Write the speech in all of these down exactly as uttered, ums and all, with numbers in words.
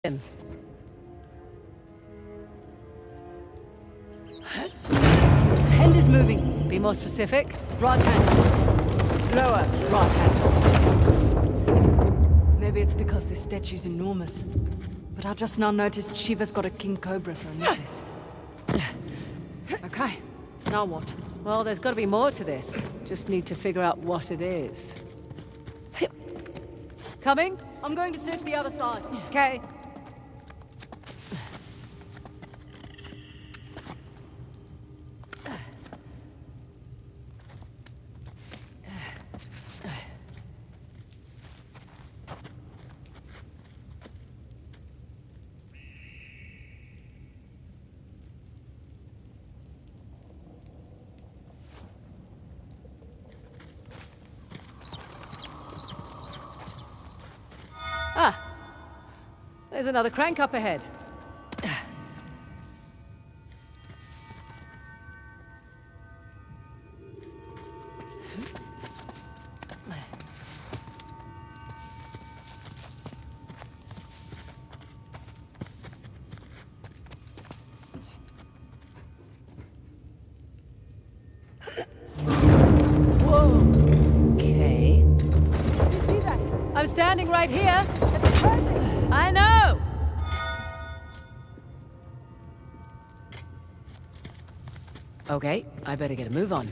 Hand is moving. Be more specific. Right hand. Lower. Right hand. Maybe it's because this statue's enormous. But I just now noticed Shiva's got a king cobra for a necklace. Okay. Now what? Well, there's got to be more to this. Just need to figure out what it is. Coming? I'm going to search the other side. Okay. Ah, there's another crank up ahead. Whoa. Okay. I'm standing right here. I know! Okay, I better get a move on.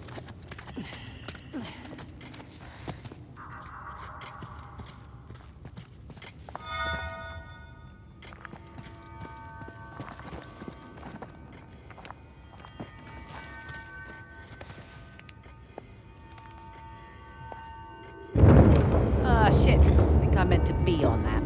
Ah, shit. I think I meant to be on that.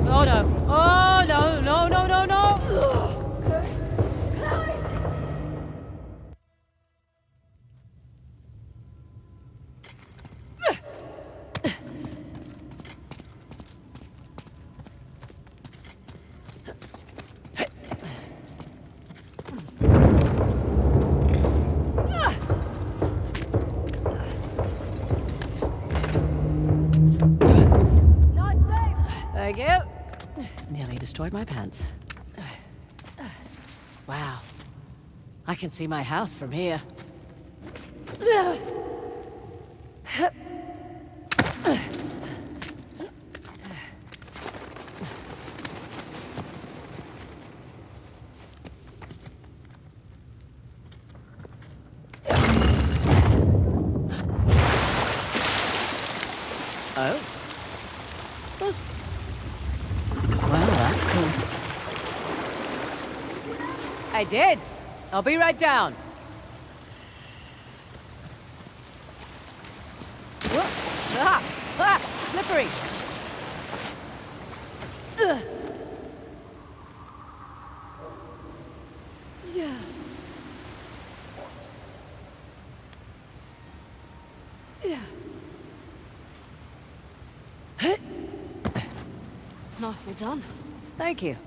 Oh no. Oh no, no, no, no, no! Thank you. Nearly destroyed my pants. Wow. I can see my house from here. Oh. Well, that's cool. I did. I'll be right down. Whoa. Ah! Ah! Slippery! Ugh. Yeah. Yeah. Nicely done. Thank you.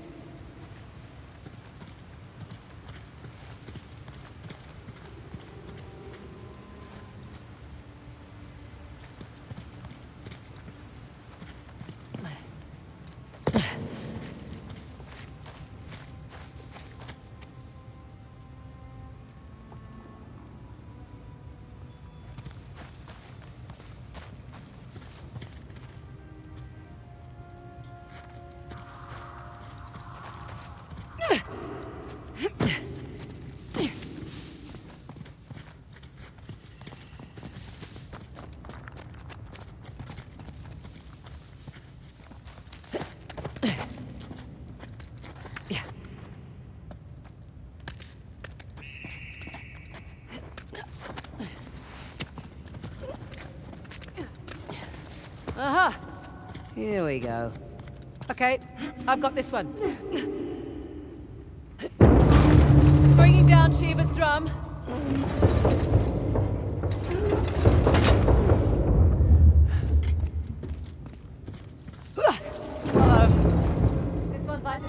Aha! Here we go. Okay, I've got this one. Bringing down Shiva's drum. Uh-oh. This one's fine.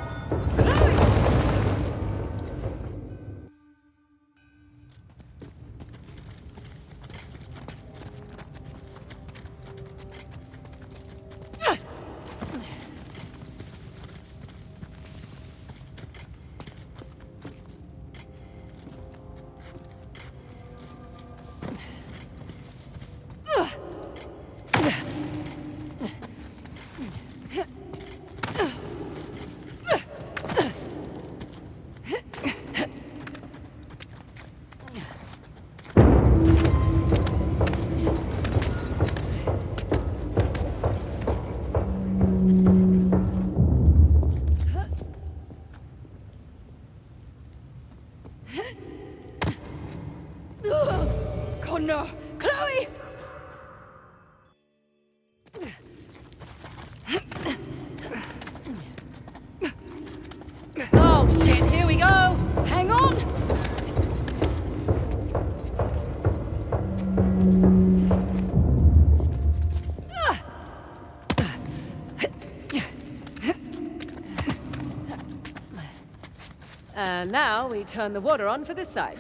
Connor! Chloe! Oh shit, here we go! Hang on! And now we turn the water on for this side.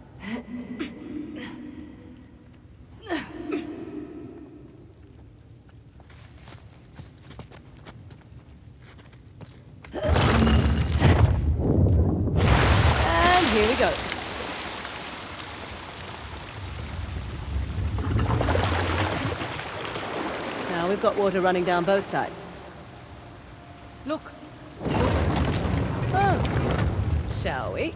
And here we go. Now we've got water running down both sides. Look, Oh, shall we?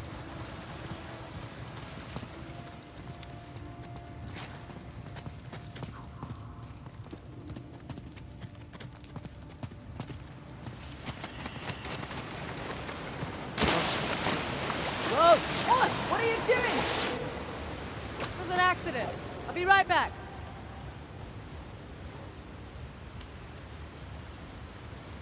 Whoa! Alex, what are you doing? It was an accident. I'll be right back.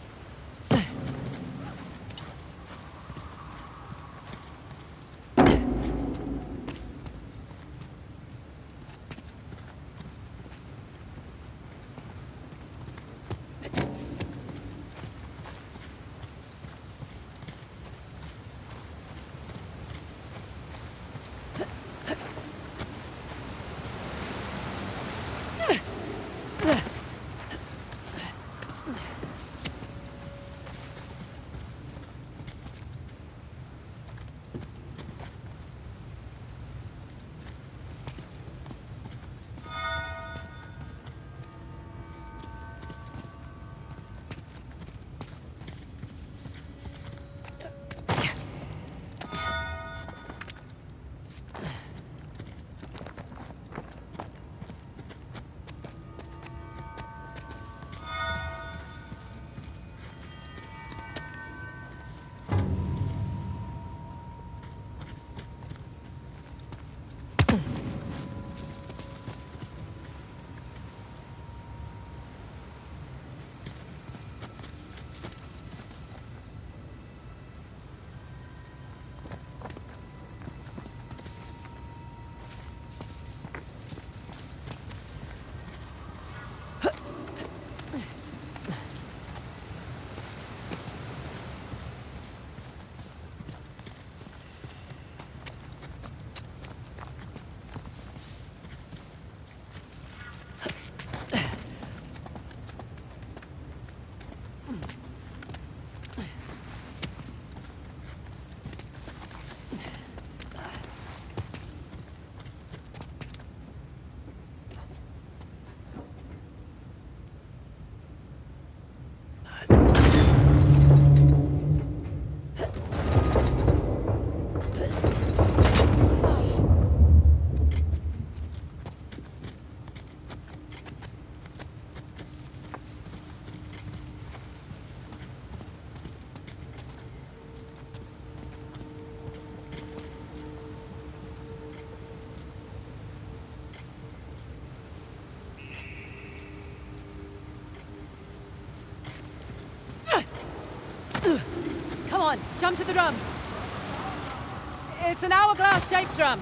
on, jump to the drum. It's an hourglass-shaped drum.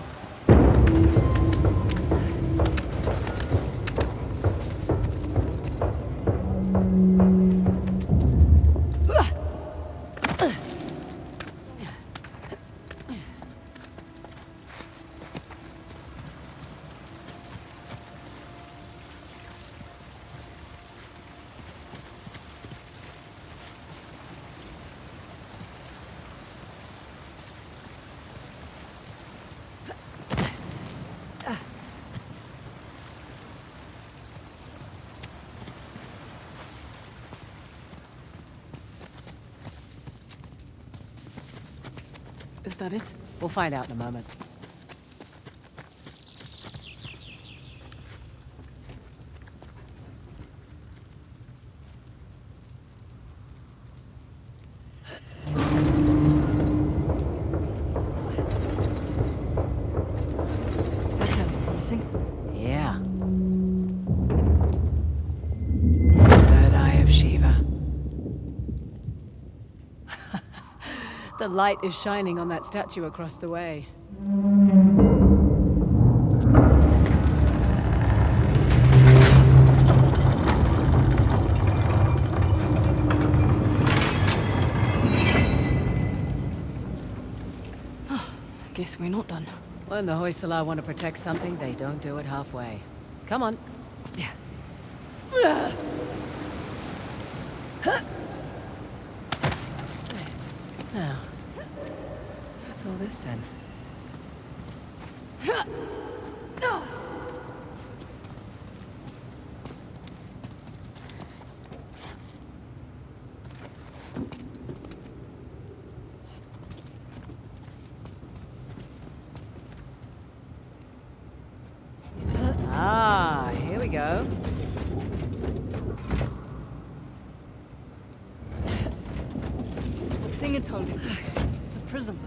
Is that it? We'll find out in a moment. That sounds promising. Yeah. Third eye of Shiva. The light is shining on that statue across the way. Guess we're not done. When the Hoysala want to protect something, they don't do it halfway. Come on. Now, what's all this then? Ah, here we go. The thing it's holding. It's a prism.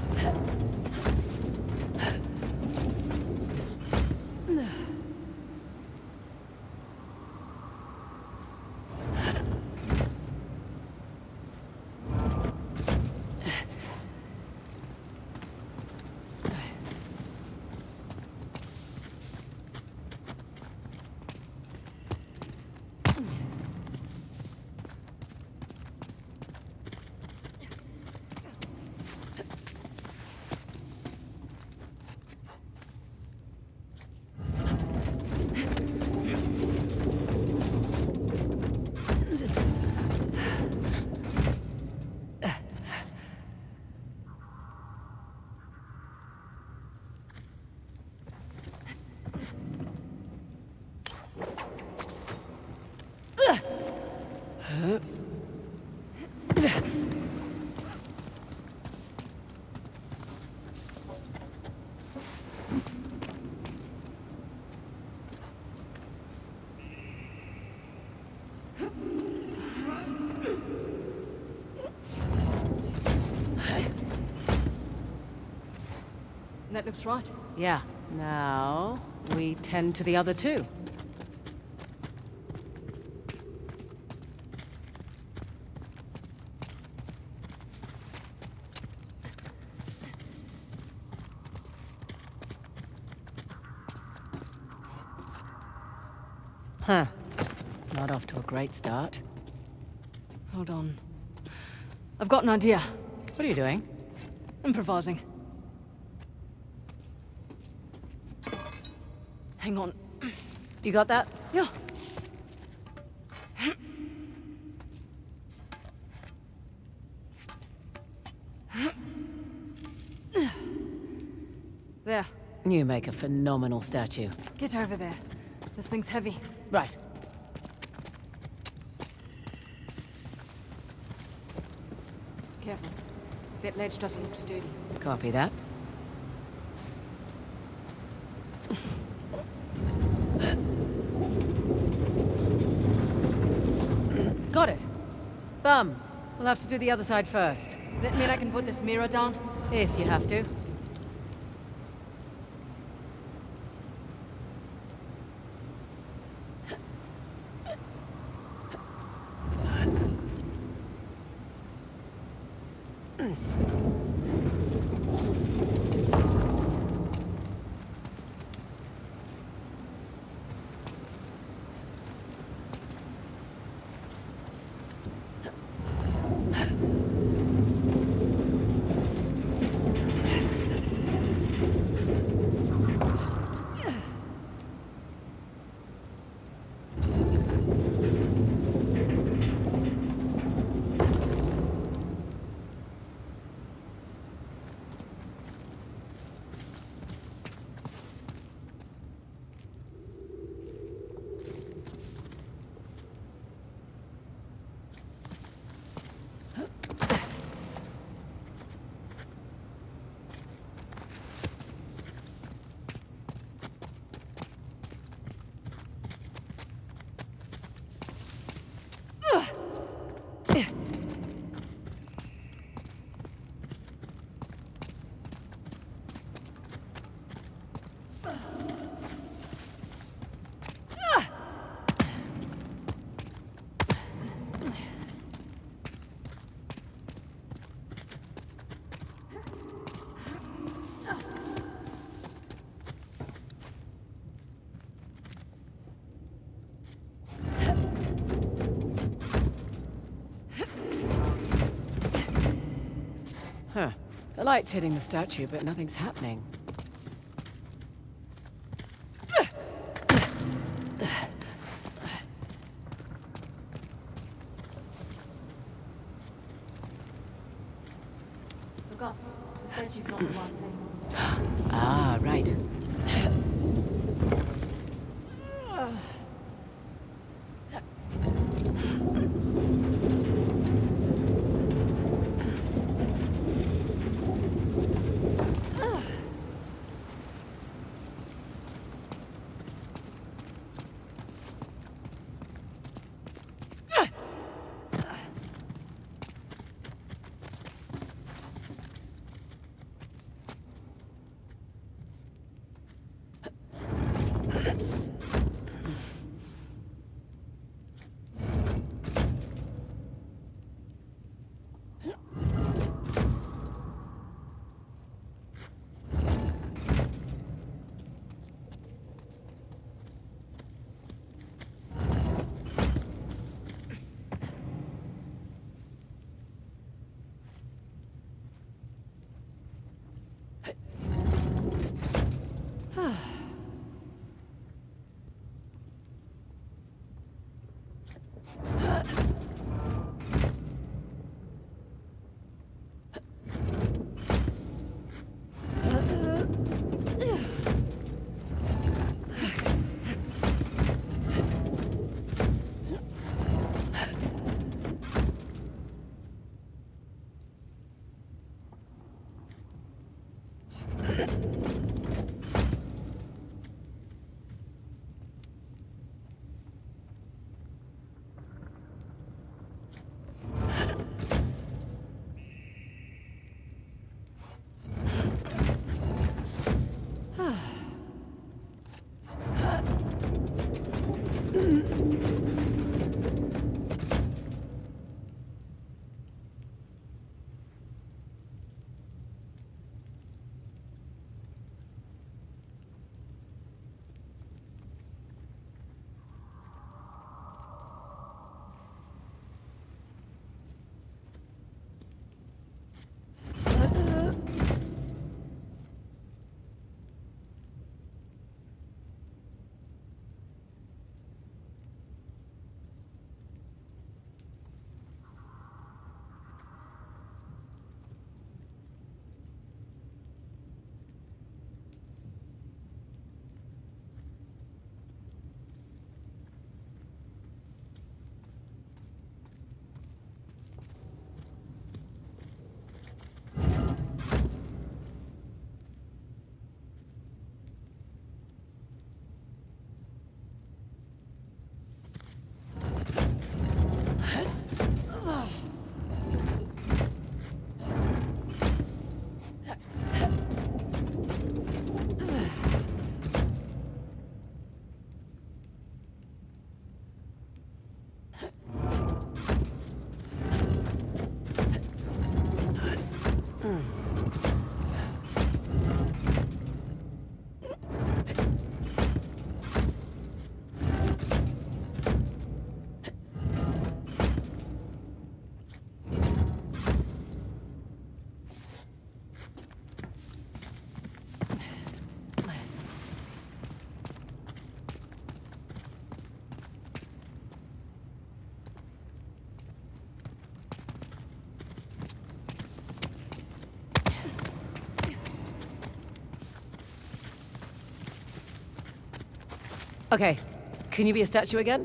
That looks right. Yeah. Now, we tend to the other two. Huh. Not off to a great start. Hold on. I've got an idea. What are you doing? Improvising. Hang on. You got that? Yeah. There. You make a phenomenal statue. Get over there. This thing's heavy. Right. Careful. That ledge doesn't look sturdy. Copy that. Got it. Bum. We'll have to do the other side first. That mean I can put this mirror down? If you have to. The light's hitting the statue, but nothing's happening. Look up. The statue's not the right place. Ah, right. Okay, can you be a statue again?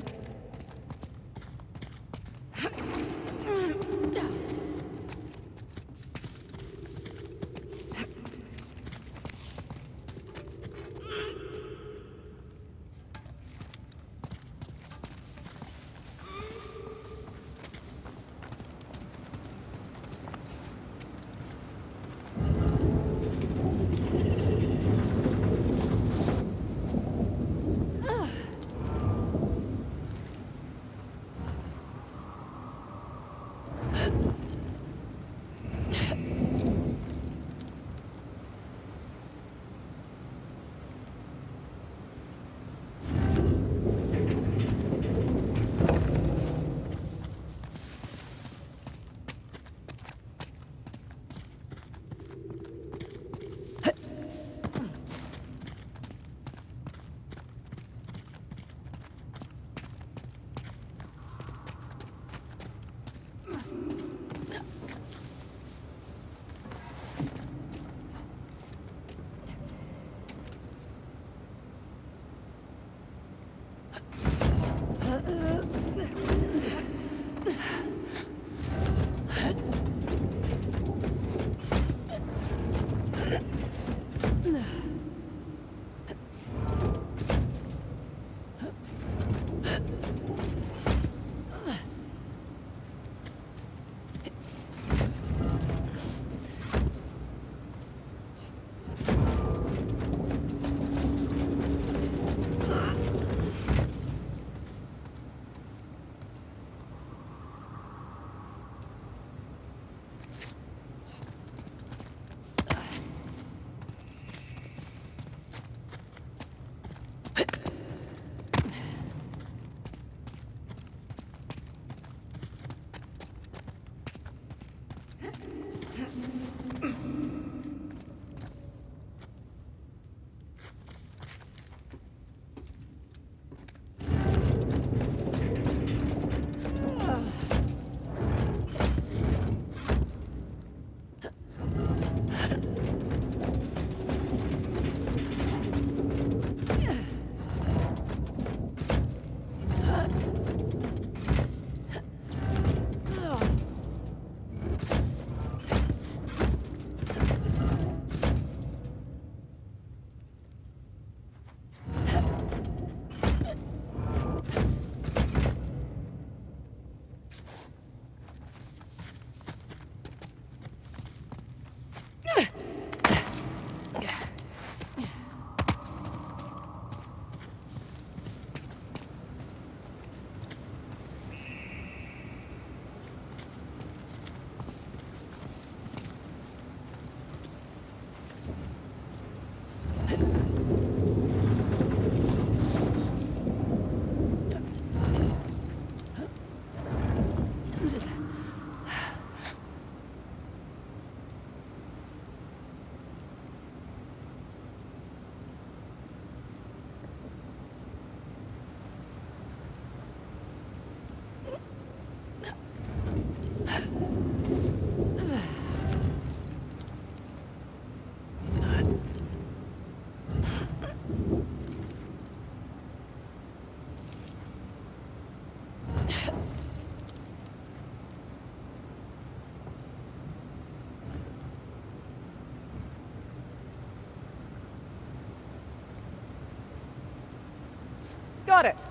Got it.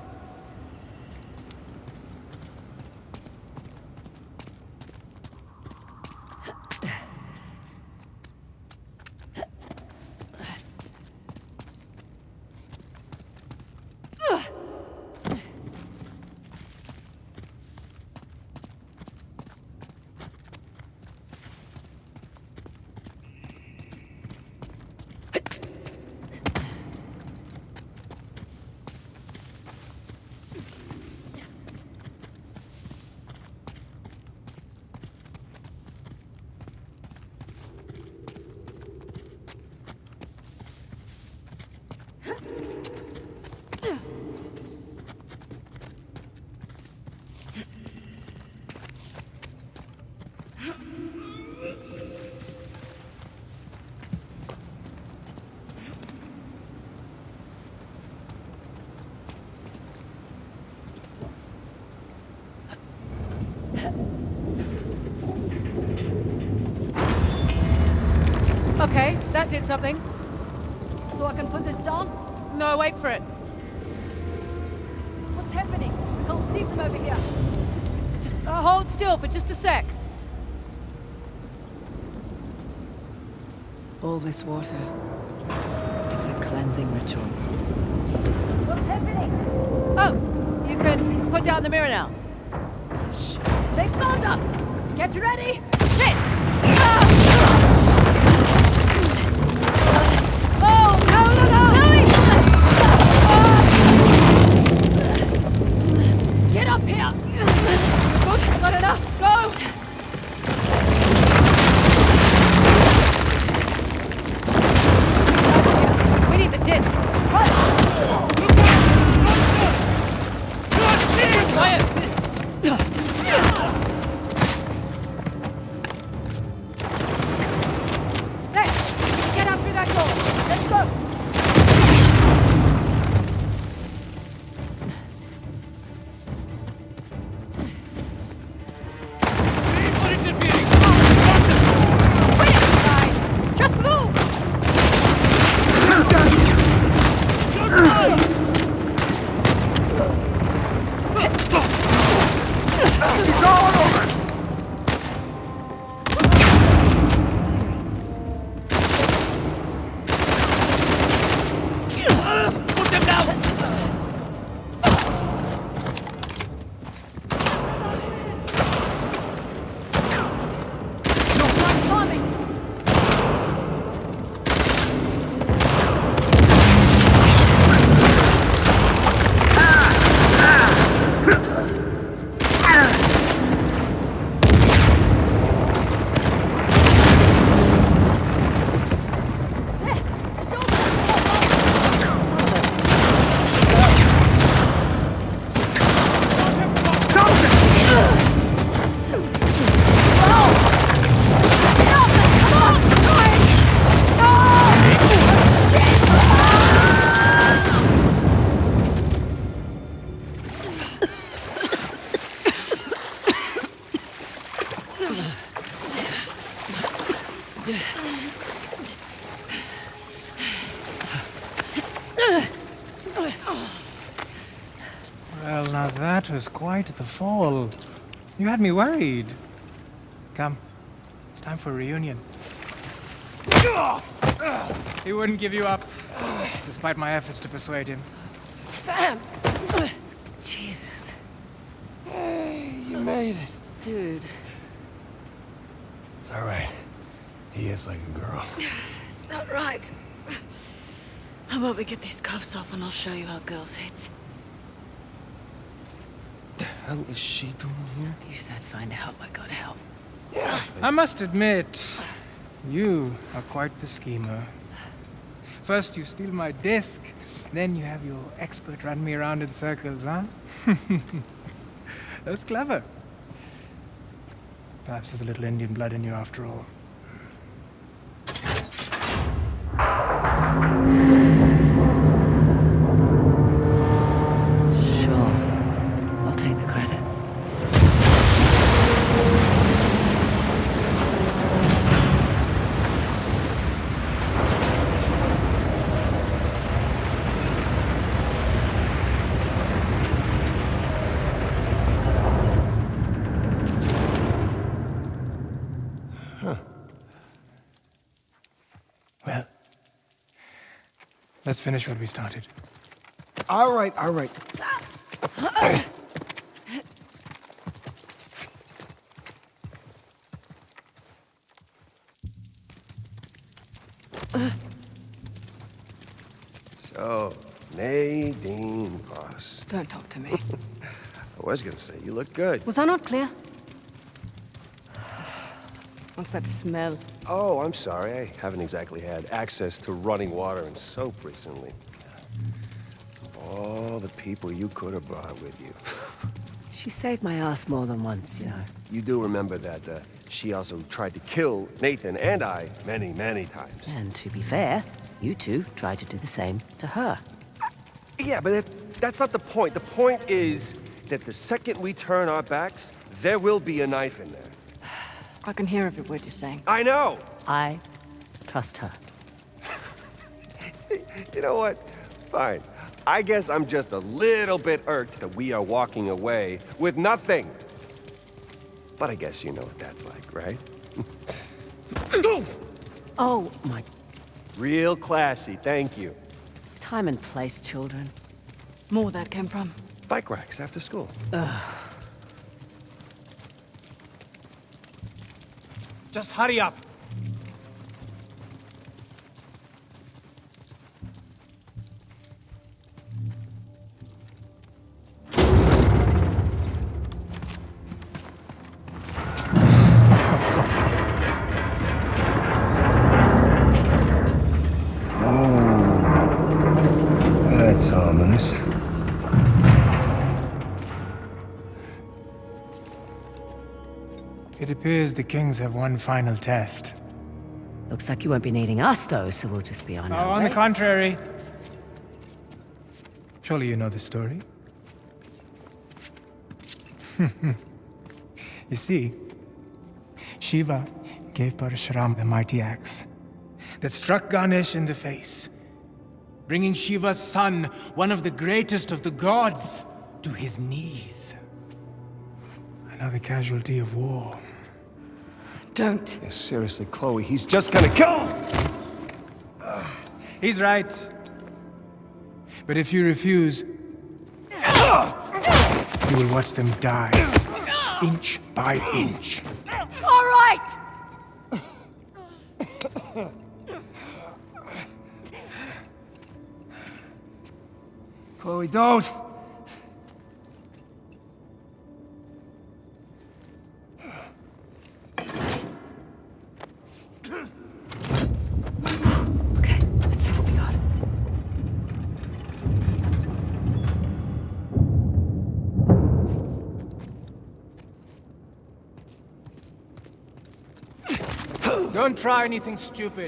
Okay, that did something. So I can put this down? No, wait for it. What's happening? I can't see from over here. Just uh, hold still for just a sec. All this water. It's a cleansing ritual. What's happening? Oh, you can put down the mirror now. Shit. They found us! Get ready! Shit! Ah! Oh, no, no, no! Chloe! Get up here! Good, not enough. Go! We need the disc. Quiet! now that was quite the fall. You had me worried. Come, it's time for a reunion. He wouldn't give you up, despite my efforts to persuade him. Sam! Jesus. Hey, you made it. Dude. It's all right. He is like a girl. Is that right? How about we get these cuffs off and I'll show you how girls hit. The hell is she doing here? You said find help, I gotta help. Yeah. I must admit, you are quite the schemer. First you steal my disc, then you have your expert run me around in circles, huh? That's clever. Perhaps there's a little Indian blood in you after all. Sure. I'll take the credit. Well, let's finish what we started. All right, all right. So, Nadine Voss. Don't talk to me. I was gonna say, you look good. Was I not clear? What's that smell? Oh, I'm sorry. I haven't exactly had access to running water and soap recently. All the people you could have brought with you. She saved my ass more than once, you know. You do remember that uh, she also tried to kill Nathan and I many, many times. And to be fair, you two tried to do the same to her. Yeah, but that, that's not the point. The point is that the second we turn our backs, there will be a knife in there. I can hear every word you're saying. I know! I trust her. You know what? Fine. I guess I'm just a little bit irked that we are walking away with nothing. But I guess you know what that's like, right? Oh, my... Real classy, thank you. Time and place, children. More where that came from. Bike racks after school. Ugh. Just hurry up. That's ominous. It appears the Kings have one final test. Looks like you won't be needing us, though, so we'll just be on Oh, our on way. the contrary. Surely you know the story. You see, Shiva gave Parashuram the mighty axe that struck Ganesh in the face, bringing Shiva's son, one of the greatest of the gods, to his knees. Another casualty of war. Don't. Yeah, seriously, Chloe, he's just gonna kill him! He's right. But if you refuse, you will watch them die, inch by inch. All right! Chloe, don't! Okay, let's see what we got. Don't try anything stupid.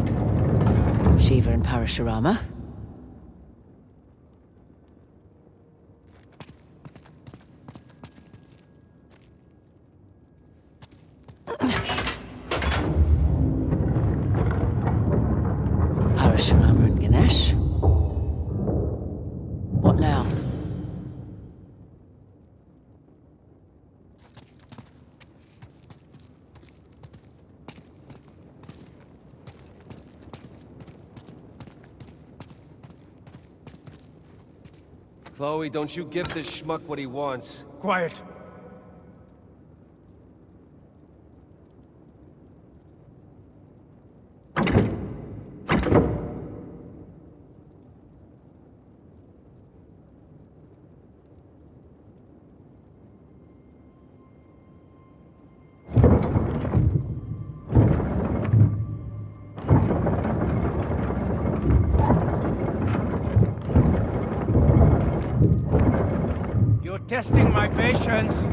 Shiva and Parashurama. Parashurama and Ganesh. What now? Chloe, don't you give this schmuck what he wants. Quiet. You're testing my patience.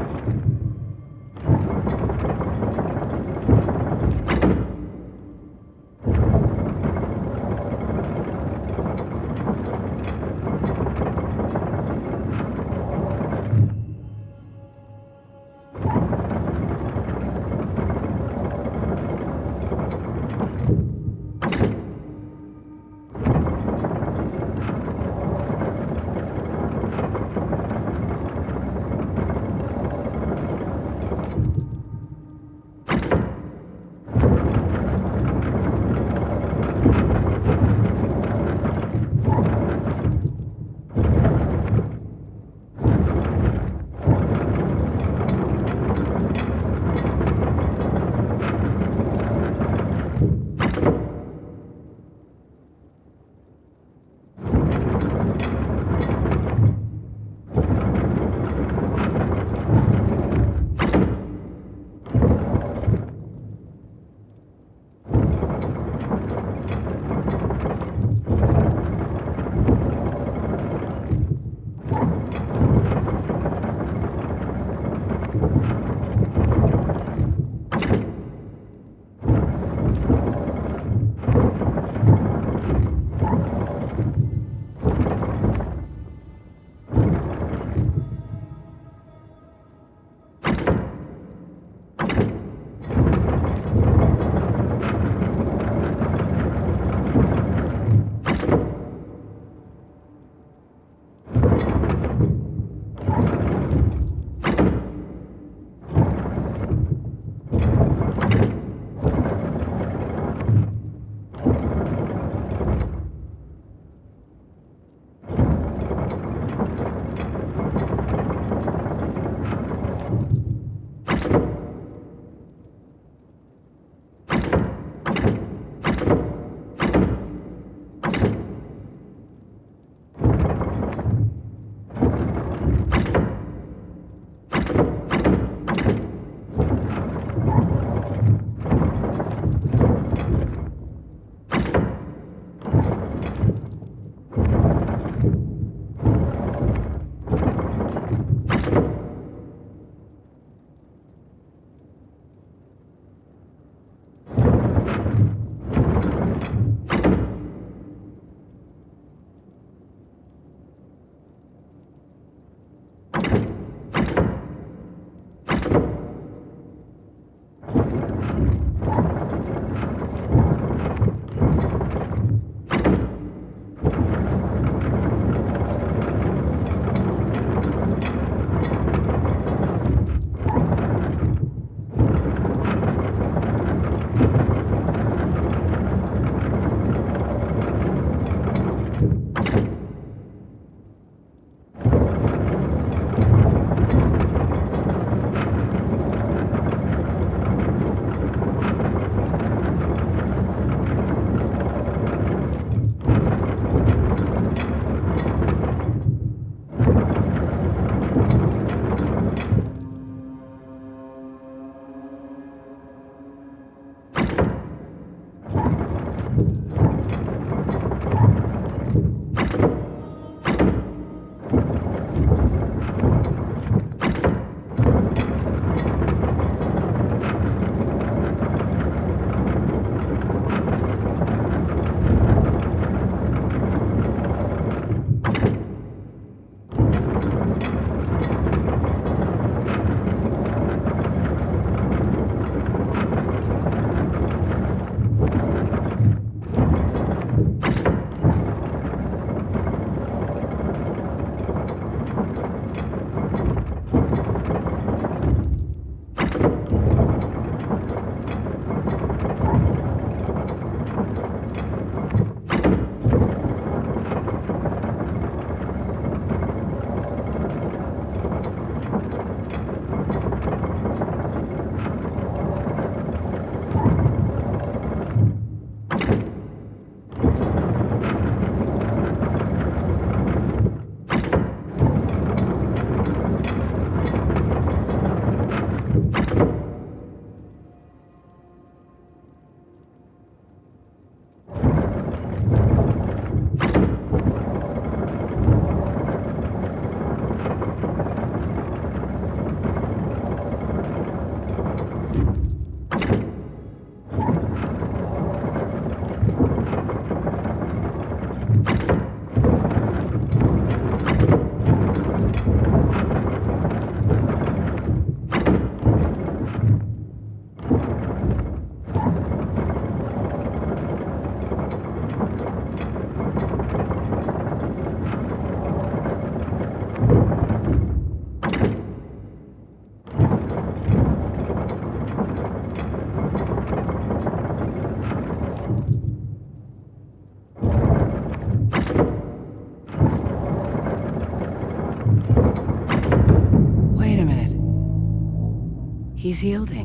He's yielding.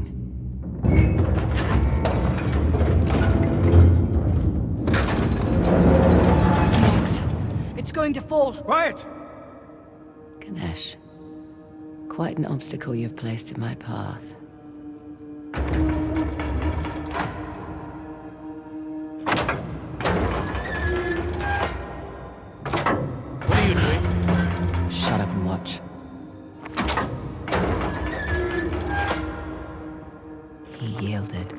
Alex, it's going to fall. Quiet! Ganesh, quite an obstacle you've placed in my path. What are you doing? Shut up and watch. He yielded.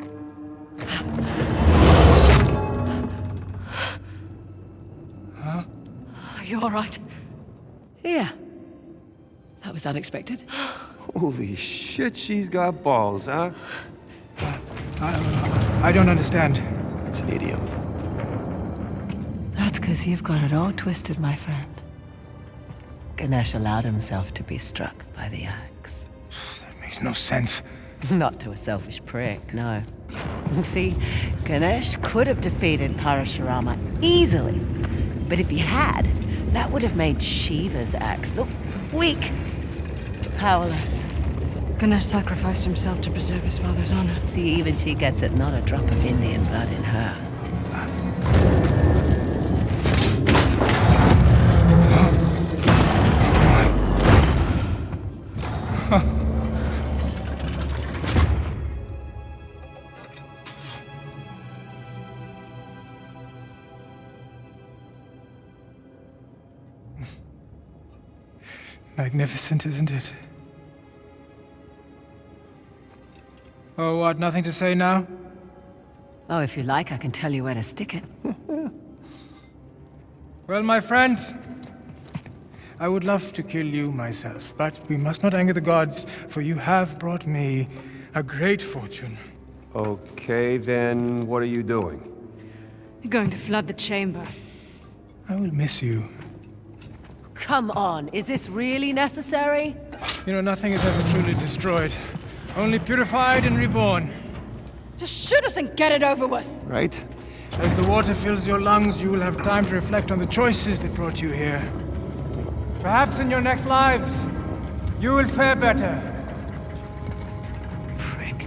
Huh? Are you all right? Yeah. That was unexpected. Holy shit, she's got balls, huh? I, I don't understand. It's an idiom. That's because you've got it all twisted, my friend. Ganesh allowed himself to be struck by the axe. That makes no sense. Not to a selfish prick, no. See, Ganesh could have defeated Parashurama easily. But if he had, that would have made Shiva's axe look weak, powerless. Ganesh sacrificed himself to preserve his father's honor. See, even she gets it, not a drop of Indian blood in her. Magnificent, isn't it? Oh, what? Nothing to say now? Oh, if you like, I can tell you where to stick it. Well, my friends, I would love to kill you myself, but we must not anger the gods, for you have brought me a great fortune. Okay, then what are you doing? You're going to flood the chamber. I will miss you. Come on, is this really necessary? You know, nothing is ever truly destroyed, only purified and reborn. Just shoot us and get it over with. Right? As the water fills your lungs, you will have time to reflect on the choices that brought you here. Perhaps in your next lives, you will fare better. Prick.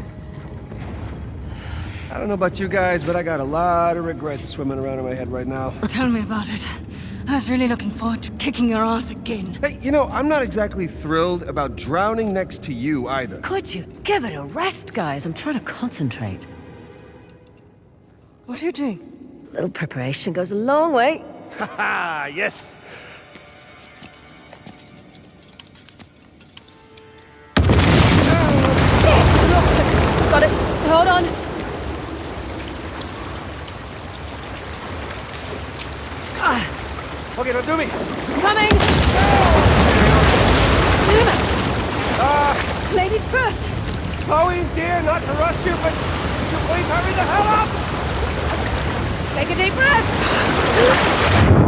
I don't know about you guys, but I got a lot of regrets swimming around in my head right now. Tell me about it. I was really looking forward to kicking your ass again. Hey, you know, I'm not exactly thrilled about drowning next to you either. Could you give it a rest, guys? I'm trying to concentrate. What are you doing? A little preparation goes a long way. Haha, yes! Got it. Hold on. Ah, Okay, don't do me! coming! Damn it! Uh, Ladies first! Chloe, dear, not to rush you, but would you please hurry the hell up? Take a deep breath!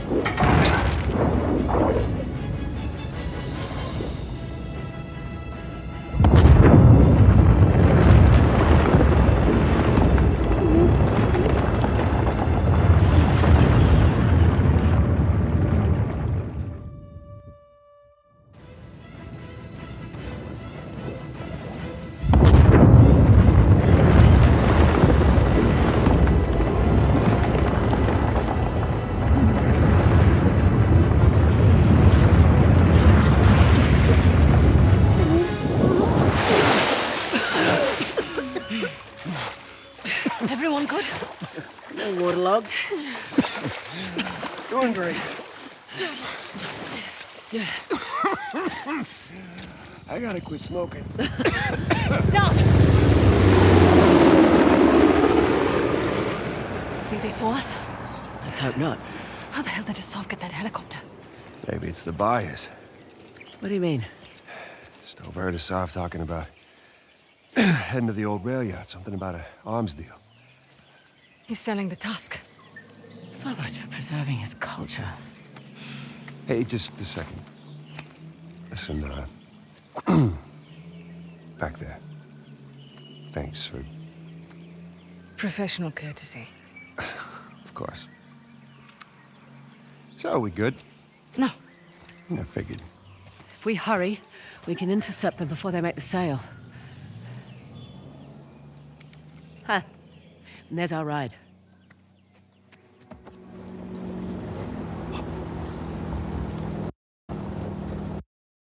Everyone good? No waterlogged. Doing great. I gotta quit smoking. Down! Think they saw us? Let's hope not. How the hell did Asaf get that helicopter? Maybe it's the buyers. What do you mean? Just overheard Asaf talking about heading to the old rail yard. Something about an arms deal. He's selling the tusk. So much for preserving his culture. Hey, just a second. Listen, uh... back there. Thanks for... Professional courtesy. Of course. So, are we good? No. I figured. If we hurry, we can intercept them before they make the sail. Huh. And there's our ride.